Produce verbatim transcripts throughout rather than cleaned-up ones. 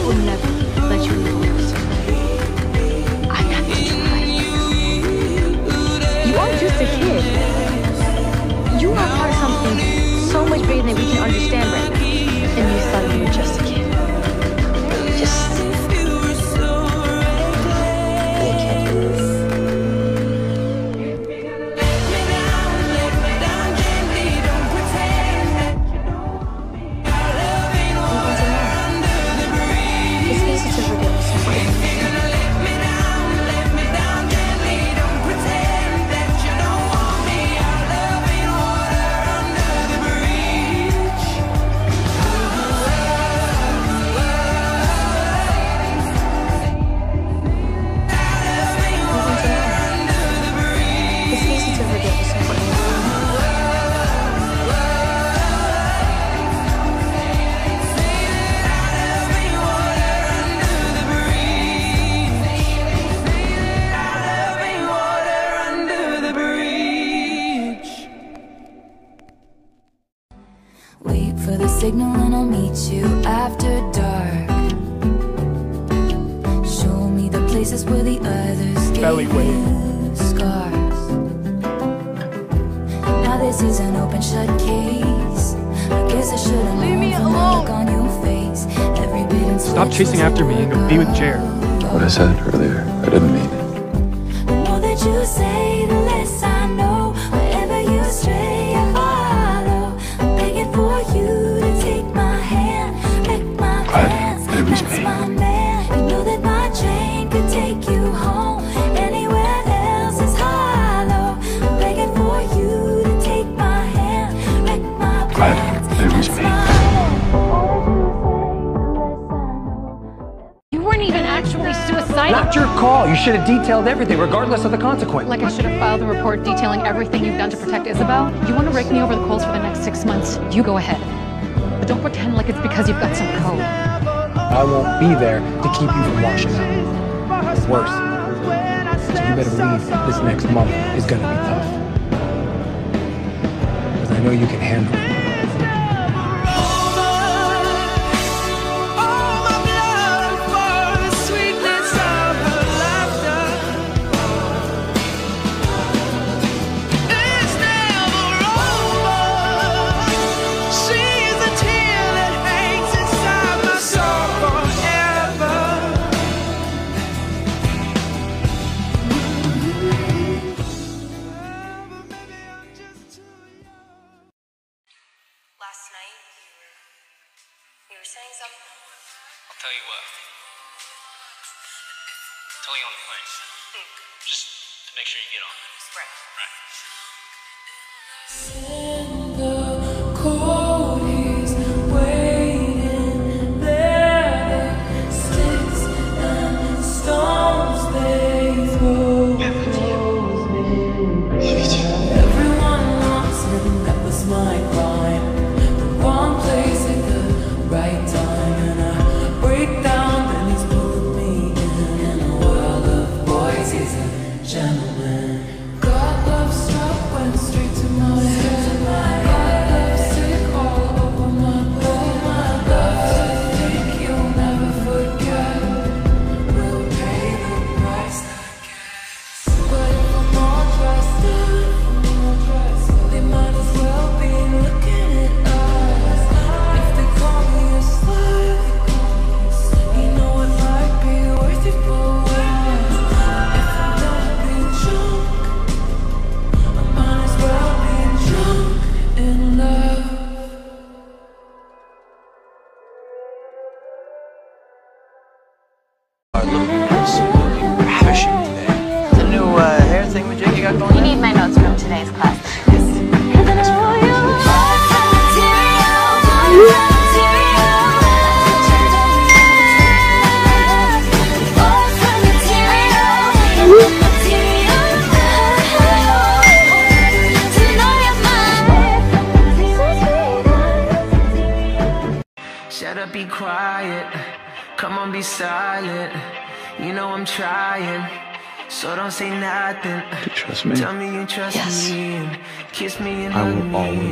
will never let you leave us. I have to try. You aren't just a kid. You are part of something so much bigger than we can understand right now. And you thought you were just a kid. Just... Signal and I'll meet you after dark. Show me the places where the others gave you scars. Now this is an open shut case. I guess I should've leave me alone on your face. Every bit Stop chasing after me and go be with Jared. What I said earlier, I didn't mean it. The more that you say, the less I know. Wherever you stray, I follow. I'm begging for you. It was me. You know that my train could take you home. Anywhere else is hollow. I'm begging for you to take my hand, wreck my plans. It was me. You weren't even actually suicidal. Not your call. You should have detailed everything, regardless of the consequence. Like I should have filed a report detailing everything you've done to protect Isabel? You want to rake me over the coals for the next six months? You go ahead. But don't pretend like it's because you've got some code. I won't be there to keep you from washing out. Or worse. So you better believe this next month is gonna be tough. Because I know you can handle it. Be quiet, come on, be silent. You know I'm trying, so don't say nothing. You trust me? Tell me you trust yes. me and kiss me and I hug will me. always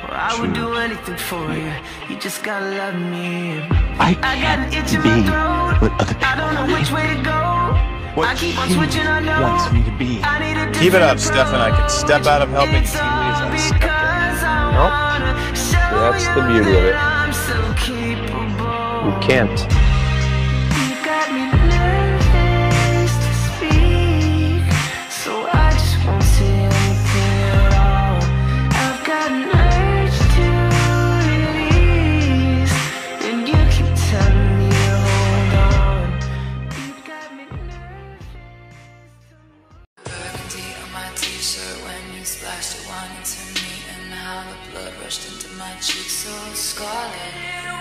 Well, I would do anything for you. You just gotta love me. I can't be what other people I don't know which way to go. What I keep on he switching, I know. wants me to be. I need a Keep it up, different Stefan. I can step out of helping It's teammates all and step down. because I Nope. wanna show That's the you beauty of that it. I'm so capable. You can't. You got me nervous to speak, so I just won't say anything at all. I've got an urge to release, and you keep telling me to hold on. You got me nervous to move. Burgundy on my t-shirt when you splashed your wine into me, and how the blood rushed into my cheeks so scarlet.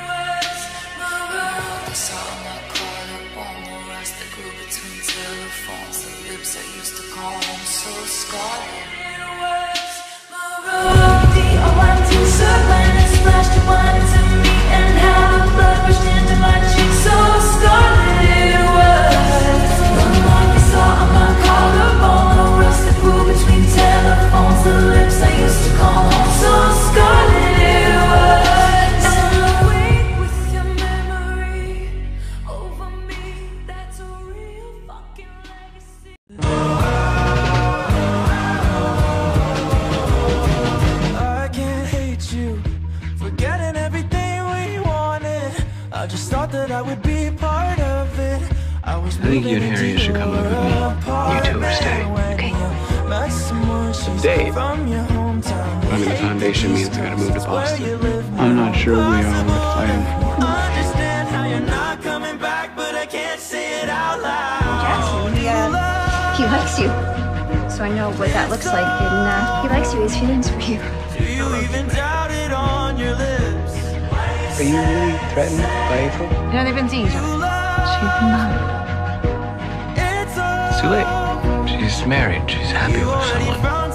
The salt on my collarbone, the rust that grew between telephones, the lips I used to call home so scarlet. Burgundy on my t-shirt when you splashed your wine into me, and how the blood rushed into my cheeks so scarlet. It was the mark you saw on my collarbone, the rust that grew between telephones, the lips I used to call home so scarlet. It was. I just thought that I would be part of it. I was I think you and Harry should come live with me. You two are staying. Okay. Date. Running the foundation means I gotta move to Boston. I'm not sure we are worth fighting for. Understand how you're not coming back, but I can't say it out loud. Jackson, he, uh, he likes you. So I know what that looks like, and uh, he likes you, he has feelings for you. Do you even doubt it on your lips? Are you really threatened by April? You know, they've been seeing each other. She's in love. It's too late. She's married. She's happy with someone else.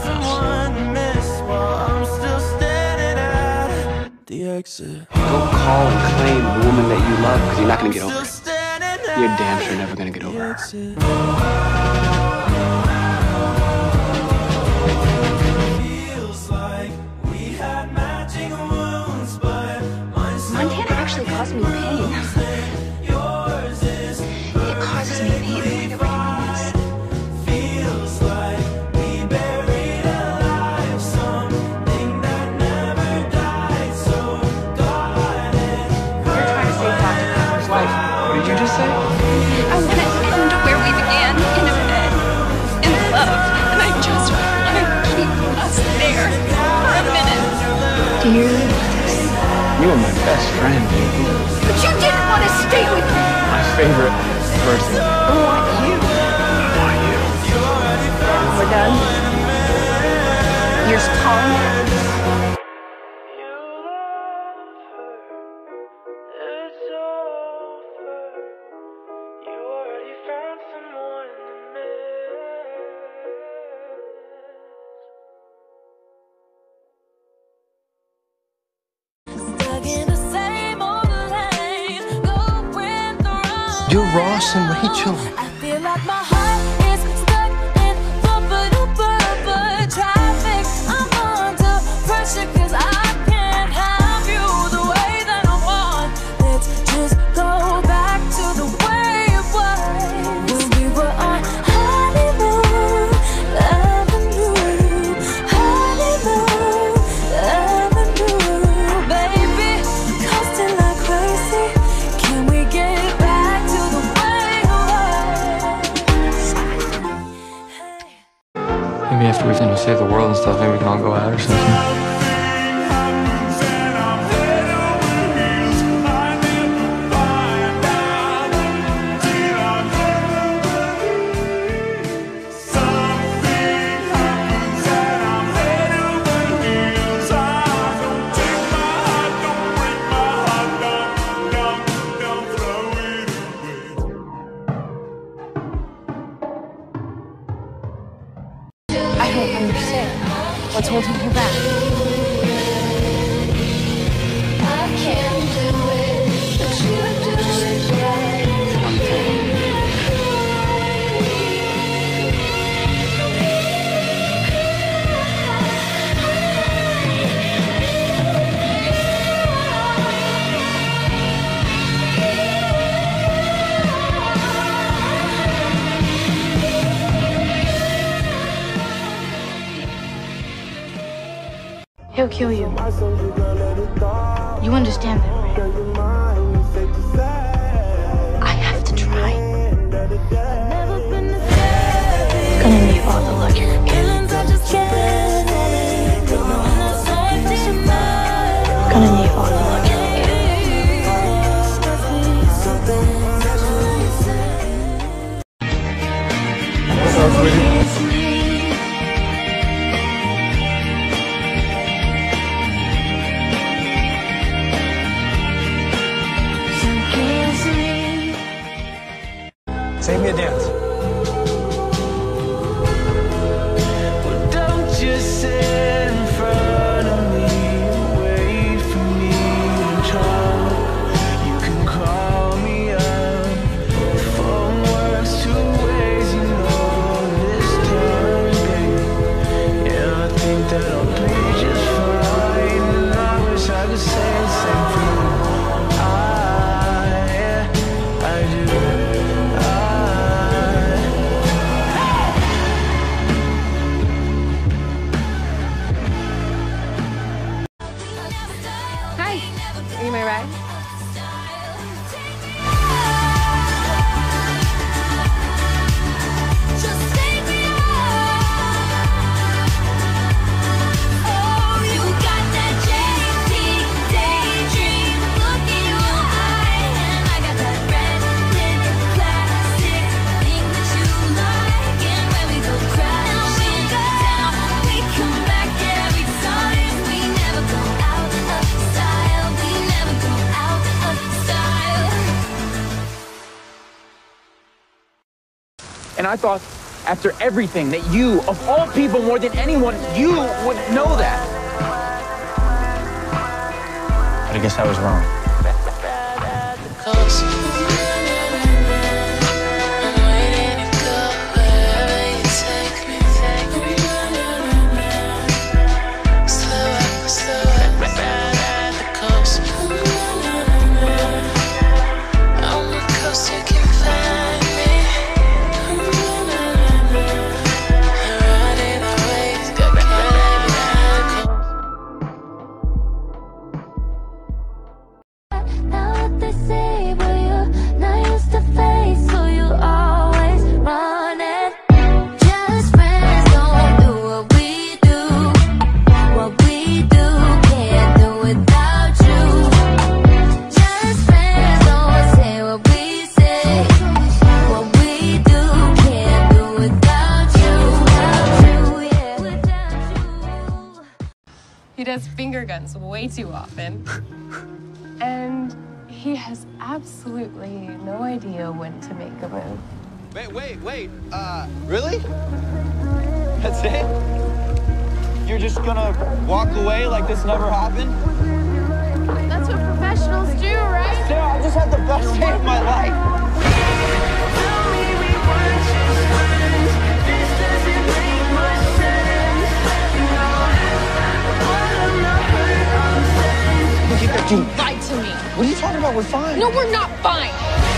Go call and claim the woman that you love, because you're not going to get over it. You're damn sure never going to get over her. Montana actually caused me pain. It causes me pain whenever he moves. Feels like we buried alive, something that never died, so darling. You're trying to save Doctor Cooper's life. What did you just say? I want to end where we began, in a bed, in love, and I just want to keep us there for a minute. Do you really want this? You are my best friend. But you didn't want to stay with me. My favorite person. I want you. I want you. We're done. Here's calling. You're Ross and Rachel. I feel like my heart is stuck in bumper-to-bumper traffic. I'm under pressure 'cause I can't have you the way that I want. Let's just go back to the way it was when we were on honeymoon avenue, honeymoon avenue, baby, coasting like crazy. Can we get back to the way it was? Maybe after we finish Save the World and stuff, maybe we can all go out or something. I don't understand. What's holding her back? kill you. You understand that, right? I have to try. Gonna need all the luck you can get. Gonna need all the luck you can get. Save me a dance. Well, don't just sit in front of me, wait for me to talk. You can call me up. The phone works two ways, you know this time, babe. Yeah, I think that I'll be just fine. And I wish I could say the same for you. I, yeah, I do. Hi. Are you my ride? And I thought, after everything, that you, of all people more than anyone, you would know that. But I guess I was wrong. He does finger guns way too often. And he has absolutely no idea when to make a move. Wait, wait, wait. Uh, really? That's it? You're just gonna walk away like this never happened? That's what professionals do, right? Sarah, I just had the best day of my life. Dude, Lie to me. what are you talking about? We're fine. No, we're not fine.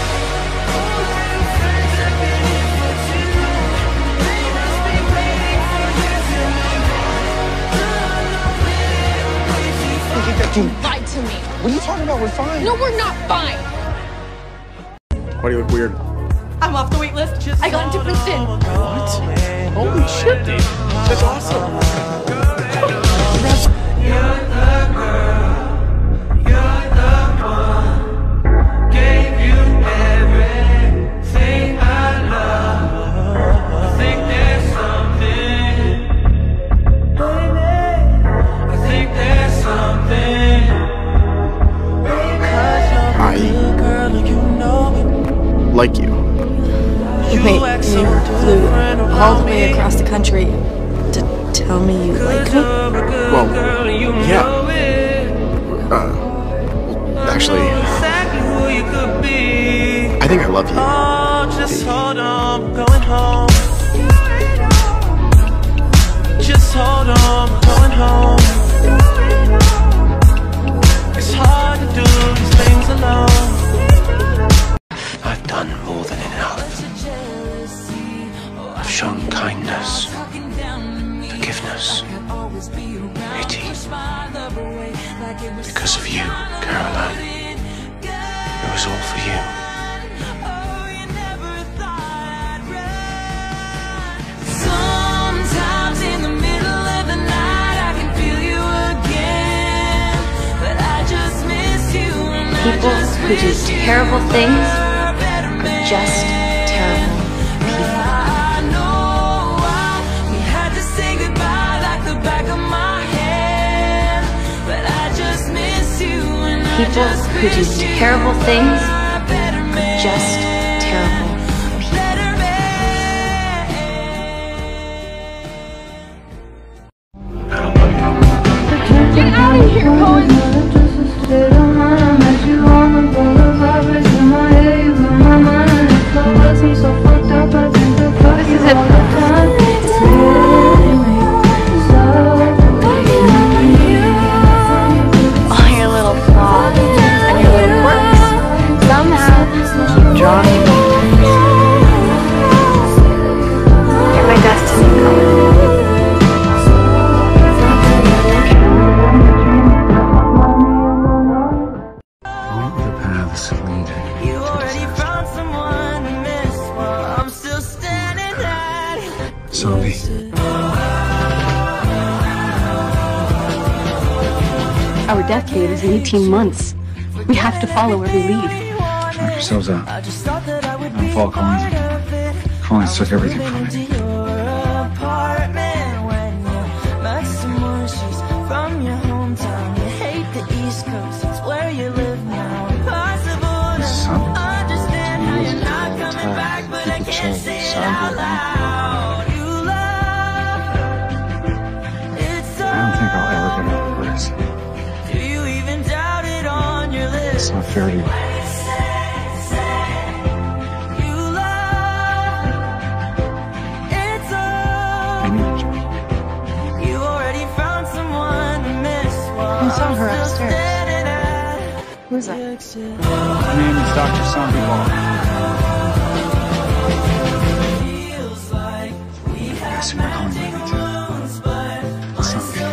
Dude, Lie to me. what are you talking about? We're fine. No, we're not fine. Why do you look weird? I'm off the wait list. I got into Princeton. What? Holy shit, dude. That's awesome. You're the girl, you're the one. Gave you everything I love. I think there's something, baby. I think there's something. Cause you're a good girl and you know it. Like you. Wait, you flew all the way across the country to tell me you like me? Well, yeah. Uh, actually, I think I love you. Oh, just hold on, we're going home. Just hold on, we're going home. It's hard to do these things alone. I've done more than enough. I've shown kindness, forgiveness, pity, People who do terrible things are just terrible people. People who do terrible things are just terrible people. Get out of here, Cohen! This is it. All your little flaws and your little quirks somehow keep drawing me. You're my destiny, Cohen. Our decade is in eighteen months. We have to follow where we lead. Knock yourselves out. I'm Fall Collins. Collins took everything from me. Son, people change. Son, I don't think I'll ever get over this. It's not fair to you. I need you. I saw her upstairs. Who's that? My name is Doctor Sandoval. I see my calling baby too. It's not fair.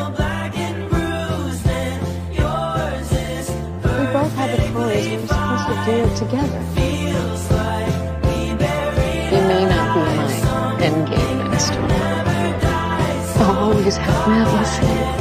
We both had the toys. We were supposed to do it together. You may not be my endgame next door. I'll always have madness.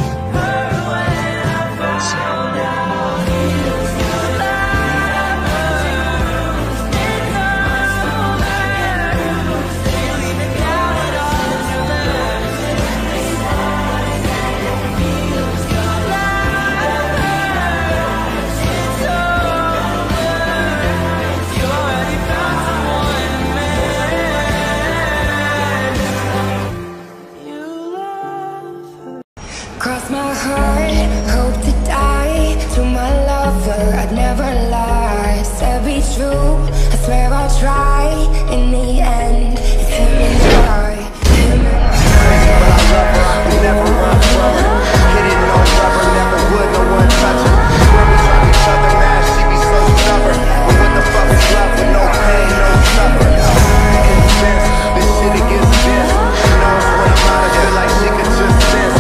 Cross my heart, hope to die. To my lover, I'd never lie. Said be true, I swear I'll try. In the end, it's him and I. Him and I. Never run from her. Hit it, no rubber, never would, no one touch her. Swear we drop each other, man, she be so stubborn. But what the fuck is love with no pain, no suffering? Making sense, this shit it gets dense. She knows when I'm out, I feel like she could just sense.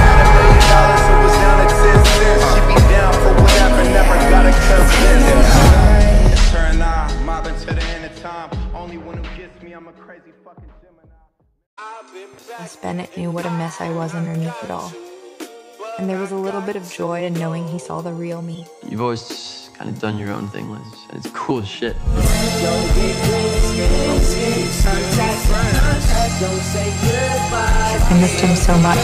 Miss Bennett knew what a mess I was underneath it all. And there was a little bit of joy in knowing he saw the real me. You've always kind of done your own thing, Liz. And it's cool as shit. I missed him so much.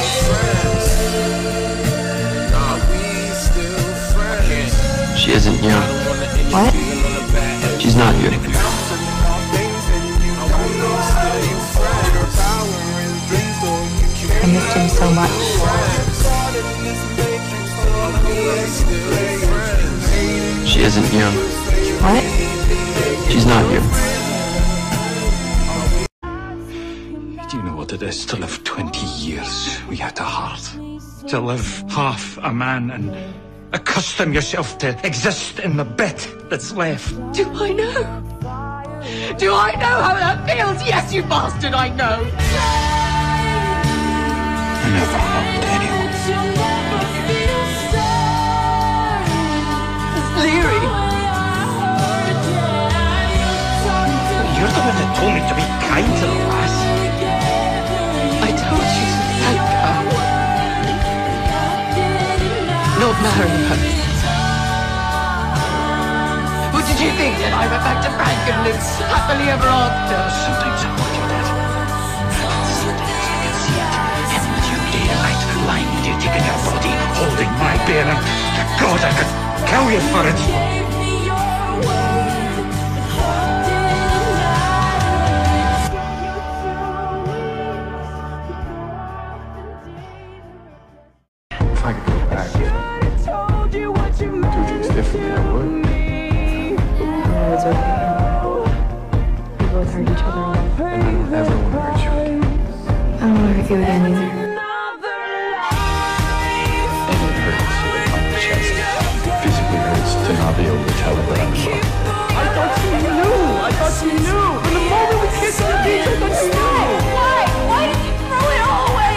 She isn't you. What? She's not you. I missed him so much. She isn't you. What? She's not you. Do you know what it is to live twenty years without a heart? To live half a man and accustom yourself to exist in the bit that's left. Do I know? Do I know how that feels? Yes, you bastard, I know. I never loved anyone. Leary. You're the one that told me to be kind to the lass. I told you to thank her. Not marry her. Did you think that I went back to Frank and lived happily ever after? Sometimes I wonder that. Sometimes I can see it. Him with you day and night, lying with your dick in your body, holding my beer, and God, I could kill you for it. If I could go back, do things differently, I would. Oh, it's okay. We both hurt each other a lot. And I don't ever want to hurt you again. I don't want to hurt you again either. And it hurts on the chest. It physically hurts to not be able to tell her that I'm in love. I thought you knew! I thought you knew! From the moment we kissed on the beach, I thought you knew! Why? Why did you throw it all away?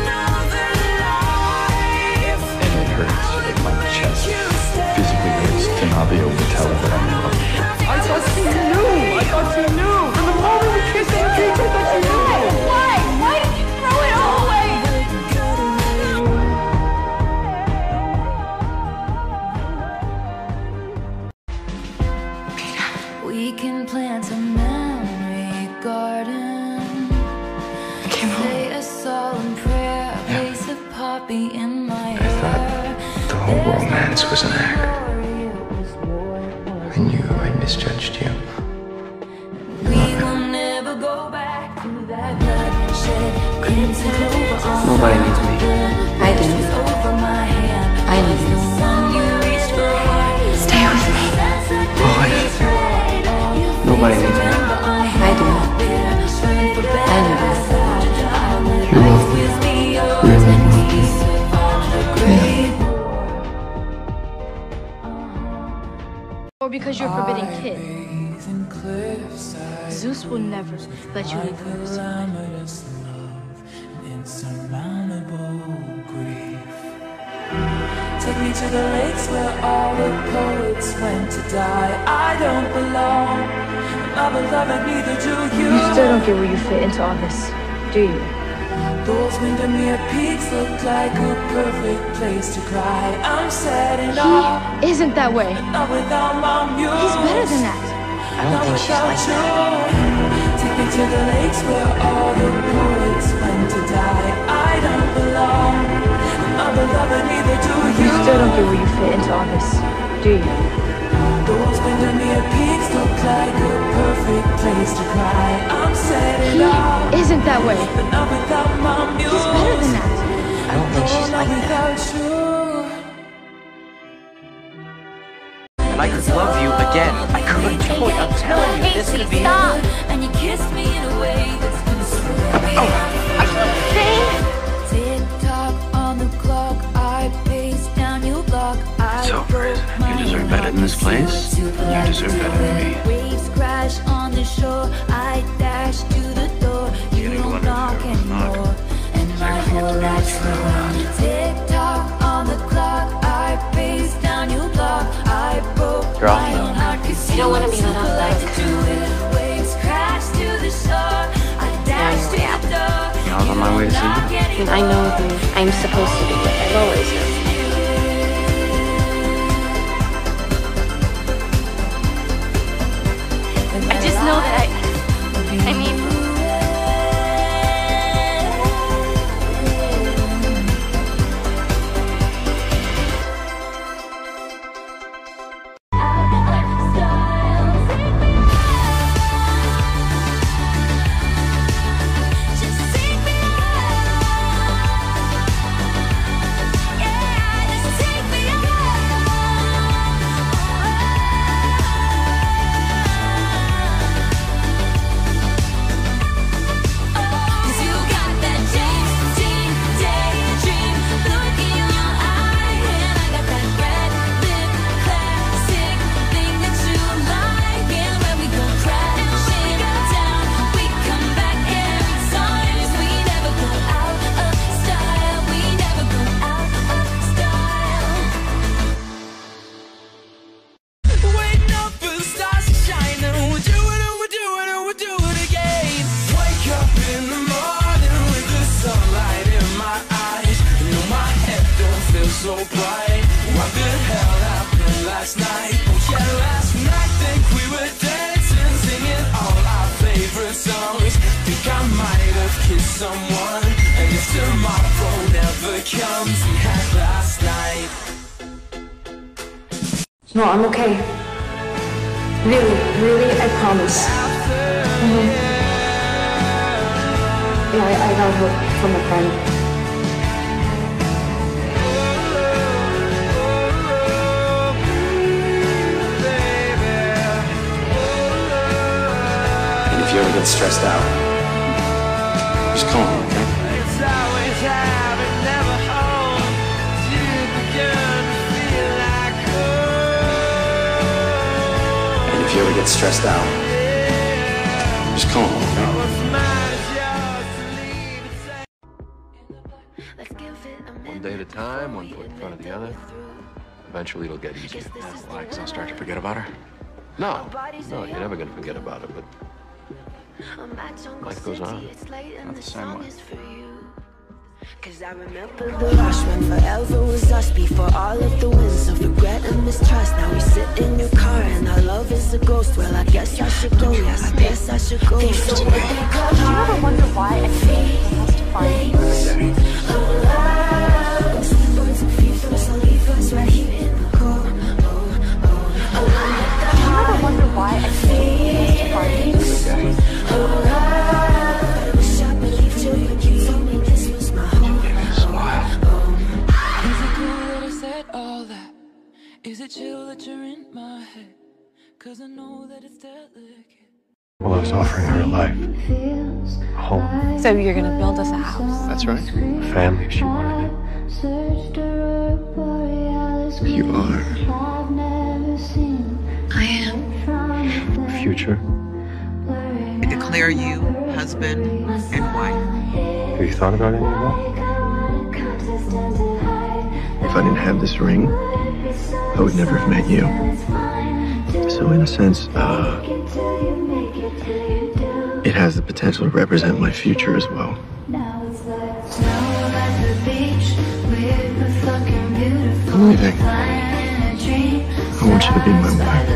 And it hurts on the chest. It physically hurts to not be able to tell her that I'm in love. I thought you knew! I thought you knew! From the moment we kissed on the beach, I thought you knew! Why? Why did you throw it all away? We can plant a memory garden. Say a solemn prayer, place a poppy in my hair. The whole romance was an act. I knew I misjudged you. We will never go back to that bloodshed. Nobody needs me. I do. I need you. Stay with me. Boy. Nobody needs me. I do. I need you. You love me. Really love me. Or because you're a forbidden kid. Zeus will never let you leave home. Take me to the lakes where all the poets went to die. I don't belong. I'm a lover, neither do you. You still don't get where you fit into all this, do you? Those Windermere peaks look like a perfect place to cry. I'm sad and all. He isn't that way. Not without my muse. He's better than that. I don't think she's like that. Take me to the lakes where all the poets went to die. I don't belong. I'm a lover, neither do you. You still don't get where you fit into all this, do you? Those Windermere peaks look like a perfect place to cry. I'm sad and all. He isn't that way. But not without my muse. He's better than that. I don't think she's like that. And I could love you again. I could. Boy, I'm telling you, this could be. Stop. And you kissed me in a way that's been sweet. Oh, I Tick tock on the clock, I pace down your block. It's over, isn't it? You deserve better than this place. You deserve better than me. Waves crash on the shore, I dash to the door. You don't knock anymore, and my whole life's ruined. Tick tock on the clock, I pace down your block. I broke my own heart 'cause you don't wanna be super let off like that. to do it. Waves crash to the shore, I dash to the door. I was on my way to see you. And I know who I'm supposed to be with. I've always known. I just know that I... I mean... So bright, what the hell happened last night? Oh yeah, last night. No, I'm okay. Really, really, I promise. Mm-hmm. Yeah, I, I got help from a friend. And if you ever get stressed out, just call me, okay? And if you ever get stressed out, just call me, okay? One day at a time, one foot in front of the other. Eventually it'll get easier. Why? Because I'll start to forget about her? No, no, you're never gonna forget about it, but life goes on. Not the same way. Cause I remember the rush when forever was us before all of the winds of regret and mistrust. Now we sit in your car and our love is a ghost. Well, I guess I should go, yes, I guess I should go. So do you ever wonder why I think he has to find you? Do you ever wonder why I think he has to find you? Is it chill that you're in my head? Cause I know that it's delicate. Well, I was offering her a life. A home. So you're gonna build us a house? That's right. A family if she wanted it. You are. I am. A future. I declare you husband and wife. Have you thought about any of that? If I didn't have this ring, I would never have met you. So in a sense, uh, it has the potential to represent my future as well. I'm leaving. I want you to be my wife.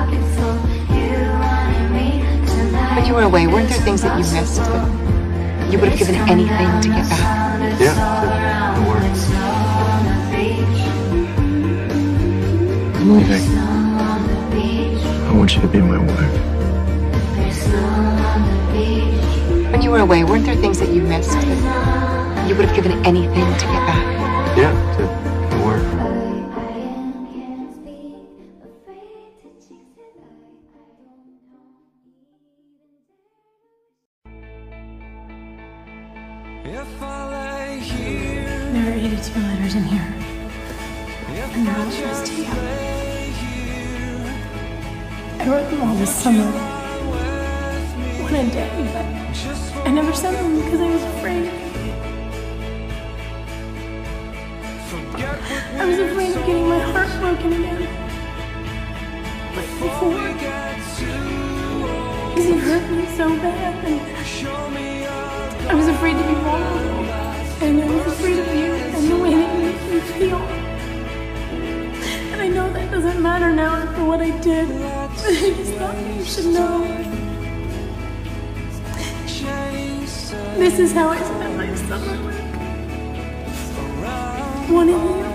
When you were away, weren't there things that you missed that you would have given anything to get back? Yeah, the words. I'm leaving. I want you to be my wife. When you were away, weren't there things that you missed that you would have given anything to get back? Yeah, the, the word. There are eighty-two letters in here. And they're all addressed to you. I wrote them all this summer. One a day, but I never sent them because I was afraid. I was afraid of getting my heart broken again. Like before. Because you hurt me so bad. And I was afraid to be vulnerable. And I was afraid of you and the way that you make me feel. And I know that doesn't matter now after what I did. But I just thought you should know. This is how I spent my summer. One of you.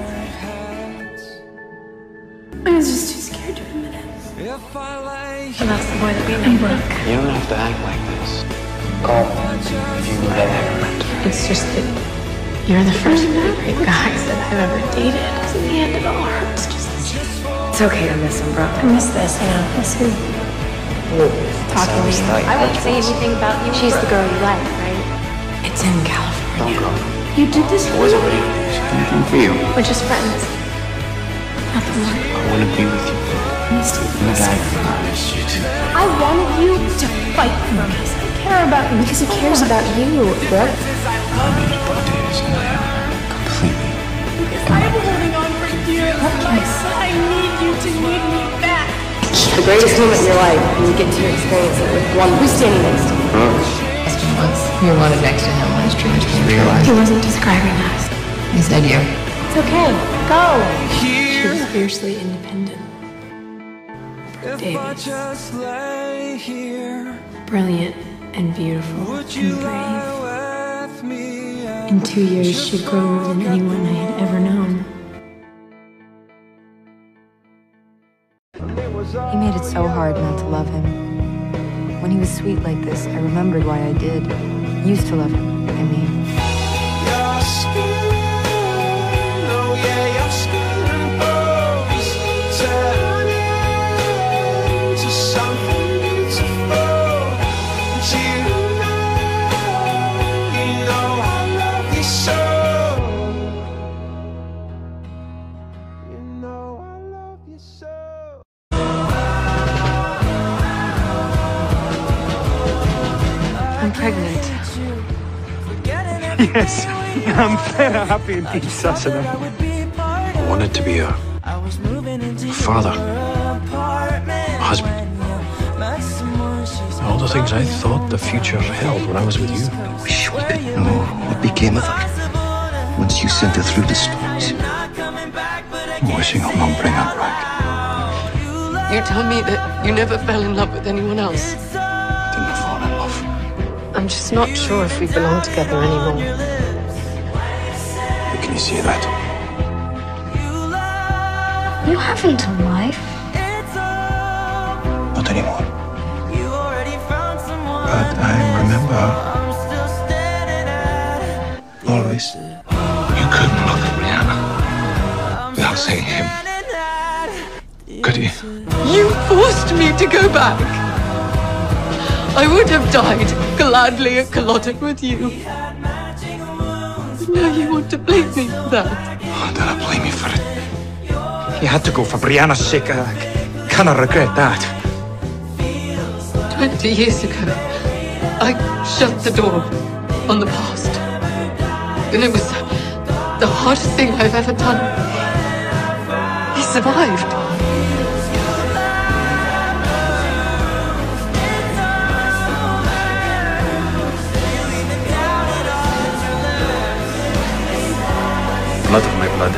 I was just too scared to admit it. So that's the boy that beat me. You don't have to act like this. Call me if you really ever meant to. It's just that you're the first really great guys that I've ever dated. Because in the end, it all hurts. Just It's okay to miss him, bro. I miss this, I know. Miss who? Talking to you. I won't say anything about you. She's the girl you like, right? It's in California. Don't go. You did this I for wasn't me. ready to do anything for you. We're just friends. Nothing more. I want to be with you. I missed you. And I miss you too. I wanted you to fight for me. I care about you. Because he cares about you, Brooke. I need to put days in my heart completely. I'm holding on for dear life. I need you to need me back. The greatest moment in your life, and you get to experience it with one who's standing next to you. Once you wanted next to him when his dreams came true. He wasn't describing us. He said you. It's okay. Go. She was fiercely independent. Davies. Brilliant and beautiful and brave. In two years, she'd grown more than anyone I had ever known. He made it so hard not to love him. When he was sweet like this, I remembered why I did. Used to love him, I mean. Your skin, oh yeah, your skin and bones turn into something beautiful. But you know, you know I love you so. You know I love you so. I'm pregnant. Yes, I'm very happy indeed, Sasana. I wanted to be a father, a husband. All the things I thought the future held when I was with you. I wish we could know what became of her once you sent her through the storms. I'm wishing I'll not bring up Ryke. You tell me that you never fell in love with anyone else. Didn't fall in love. I'm just not sure if we belong together anymore. How can you say that? You haven't a wife. Not anymore. But I remember always. You couldn't look at Rihanna without saying him. Could you? You forced me to go back. I would have died gladly at Culloden with you. But now you want to blame me for that. Oh, did I blame you for it? You had to go for Brianna's sake. I cannot regret that. Twenty years ago, I shut the door on the past. And it was the hardest thing I've ever done. He survived. Blood of my blood.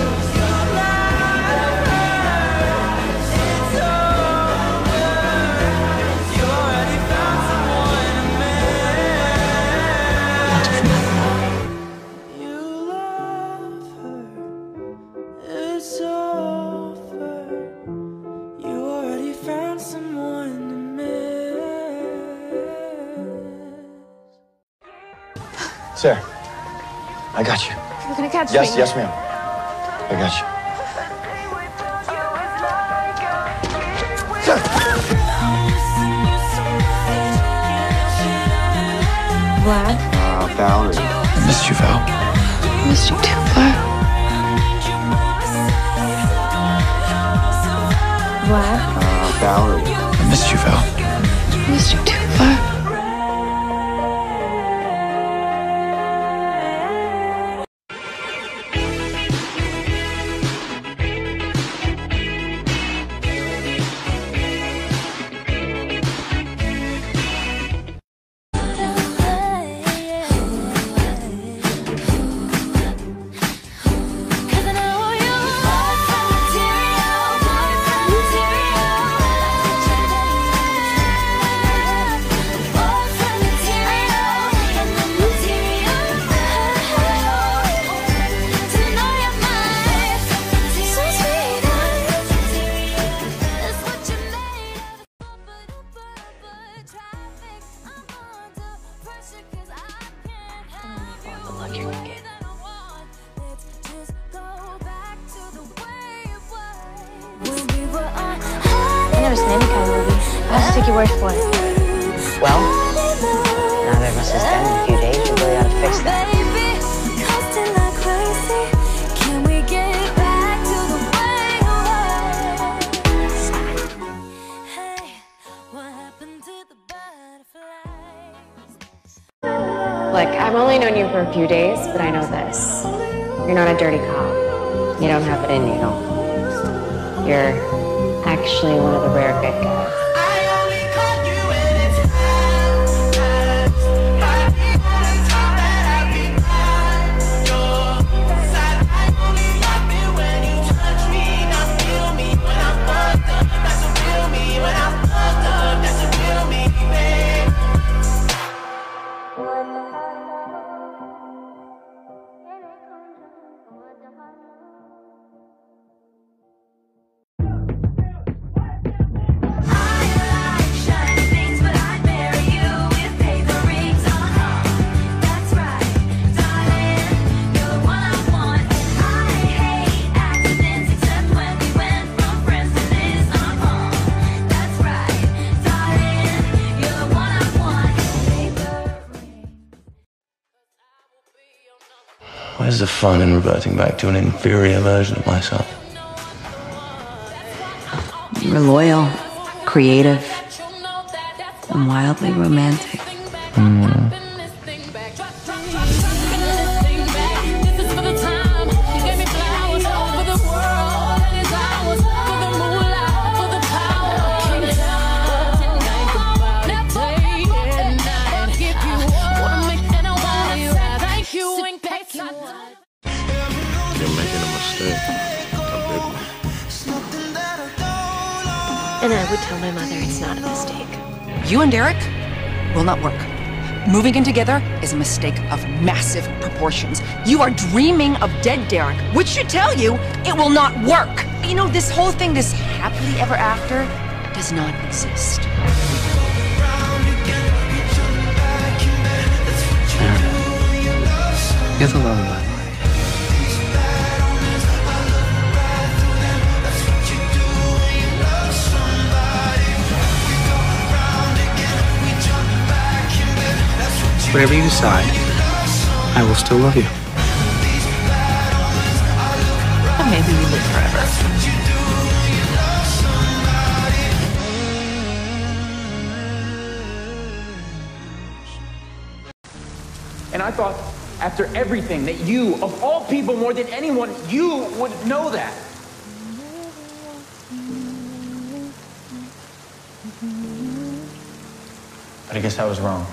Sir, I got you. You're gonna catch Yes, me. yes, ma'am. I got you. Vlad? Uh, Valerie. I missed you, Val. I missed you too, Vlad. Vlad? Uh, Valerie. I missed you, Val. I missed you too, Vlad. I've never seen any kind of movie. I'll have to take your word for it. Well, now that Russ is dead in a few days, you really ought to fix that. Look, I've only known you for a few days, but I know this. You're not a dirty cop. You don't have it in you. You're actually one of the rare good guys. is the fun in reverting back to an inferior version of myself? You were loyal, creative, and wildly romantic. Mm. And I would tell my mother it's not a mistake. You and Derek will not work. Moving in together is a mistake of massive proportions. You are dreaming of dead Derek, which should tell you it will not work. You know, this whole thing, this happily ever after, does not exist. You're the love of my life. Whatever you decide, I will still love you. And maybe we live forever. And I thought, after everything, that you, of all people more than anyone, you would know that. But I guess I was wrong.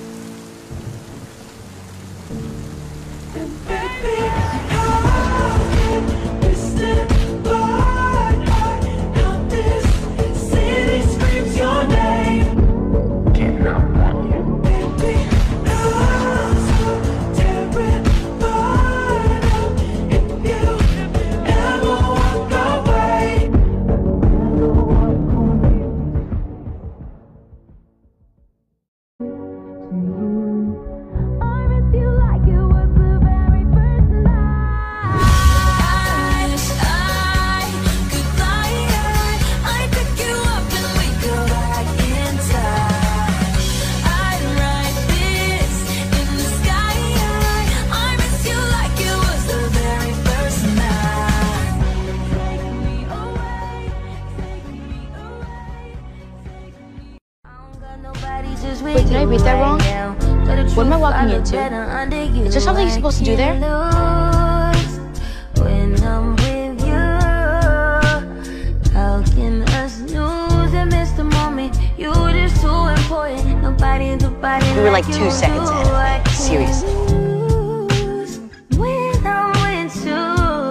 Wait, did I read that wrong? What am I walking into? Is there something you're supposed to do there? When I'm with you, how can us lose and miss the moment? You were just too important. Nobody, nobody. We were like two seconds ahead of me. Seriously. When I'm with you,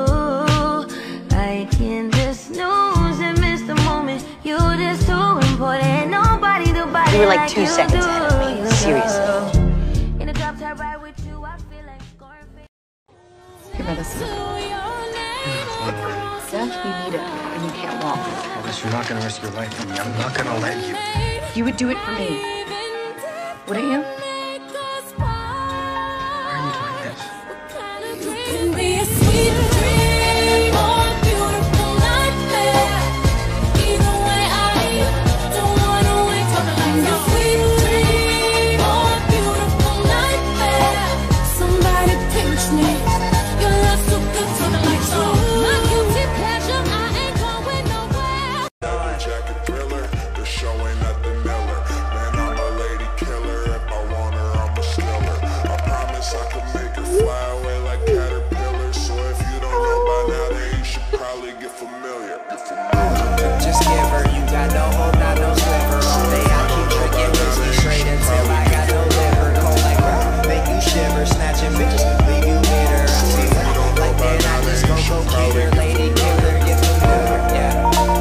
I can just snooze and miss the moment. You were just too important. Nobody, nobody. We were like two seconds ahead of me. Seriously. Here, by the sun. Yeah, you need it, and you can't walk. Ellis, you're not gonna risk your life for me. I'm not gonna let you. You would do it for me. Wouldn't you? Why are you doing this? Just give her, you got no hope, not no sliver. All day I keep drinking whiskey straight until I got no liver. Cold like rock, make you shiver, snatching bitches, leave you bitter. I see her like that, I just go go get her, lady killer, get familiar, yeah.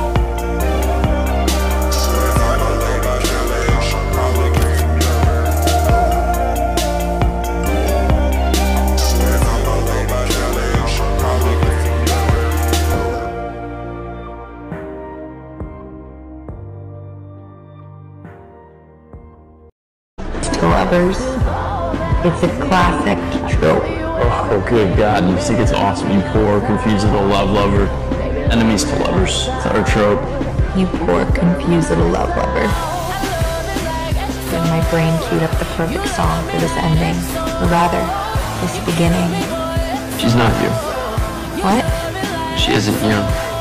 Lovers. It's a classic trope. Oh, good God. You think it's awesome. You poor, confused little love lover. Enemies to lovers. It's our trope. You poor, confused little love lover. Then my brain queued up the perfect song for this ending, or rather, this beginning. She's not you. What? She isn't you.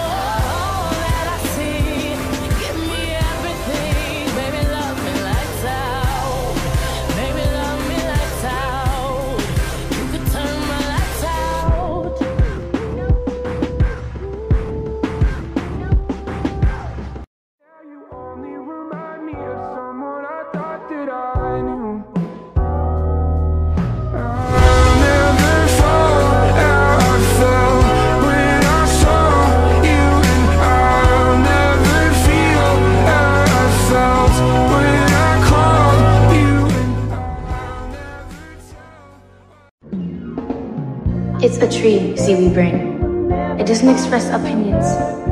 It's a tree, see we bring. It doesn't express opinions.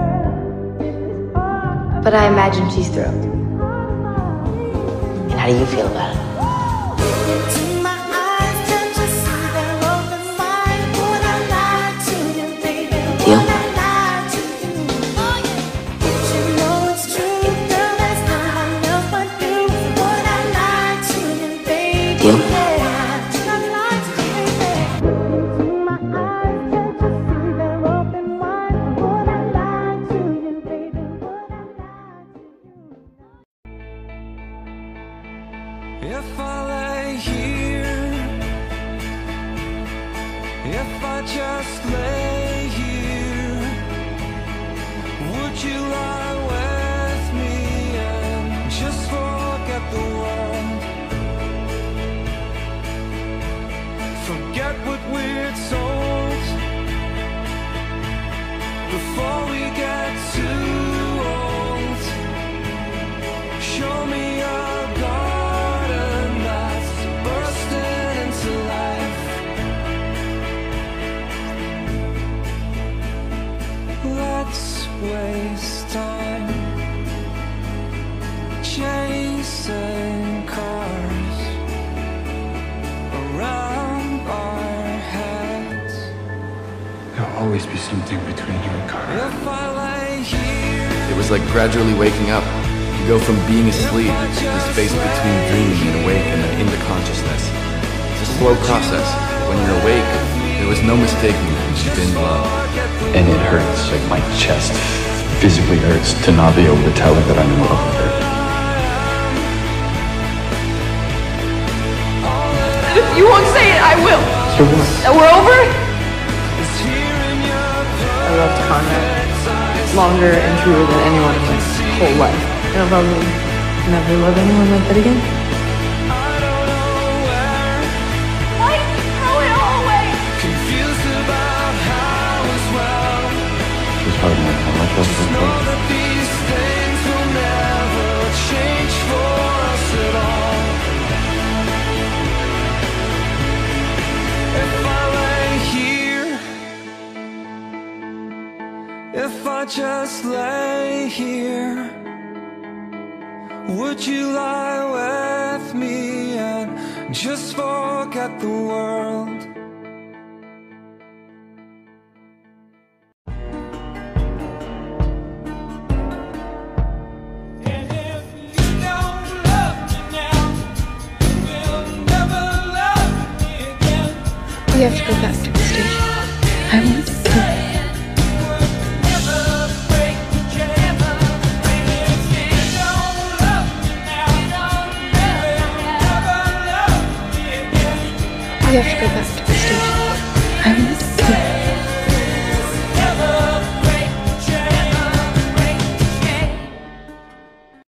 But I imagine she's thrilled. And how do you feel about it? Deal? Deal? If I lay here, if I just lay here, would you lie with me and just forget the world? Forget what we're told before we get too old. Show me a garden that's bursting into life. Let's waste time chasing cars around our heads. There'll always be something between you and Carter. If I lay here, It was like gradually waking up. You go from being asleep to the space between dreaming and awake and then into consciousness. It's a slow process. When you're awake, there was no mistaking that you've been loved. And it hurts, like my chest physically hurts to not be able to tell her that I'm in love with her. If you won't say it, I will. So what? Uh, We're over? I loved Conrad longer and truer than anyone in my whole life. And I'll probably never love anyone like that again. Why throw it all away? confused about how as well. It's hard enough how much else is Know that these things will never change for us at all. If I lay here, if I just lay here, would you lie with me and just forget the world? We have to go back to the station. I want to go. We have to go back to the station.